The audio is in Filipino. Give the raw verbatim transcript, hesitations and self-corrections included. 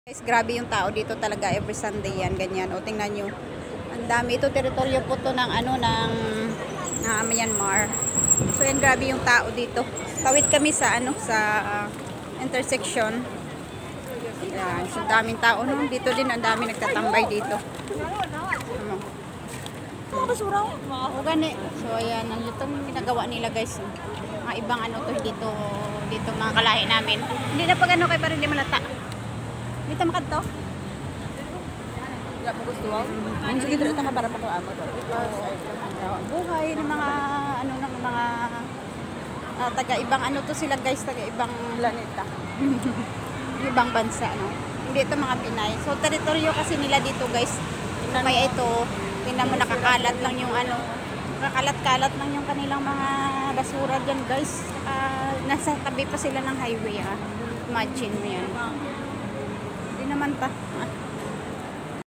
Guys, grabe yung tao dito talaga every Sunday yan, ganyan. O tingnan nyo. Ang dami. Ito teritoryo po to ng ano, ng uh, Myanmar. So yan, grabe yung tao dito. Tawid kami sa ano, sa uh, intersection. Yan. So daming tao. No? Dito din, ang dami nagtatambay dito. Ano? Mga basura. O gani. So ayan, ang itong ginagawa nila guys. Mga ibang ano to dito, dito mga kalahi namin. Hindi na pag ano kay para hindi malata. Dito makad to? Wala mo gusto mo? Ang sige dito ka para pag-aamot. Buhay ng mga ano ng mga uh, taga ibang ano to sila guys, taga ibang Planeta. ibang bansa no. Hindi ito mga Pinay. So teritoryo kasi nila dito guys. Kaya ito, tingnan mo nakakalat lang yung ano, nakakalat-kalat lang yung kanilang mga basura diyan guys. Uh, nasa tabi pa sila ng highway ha. Imagine mo yan. Hindi naman pa. Ah.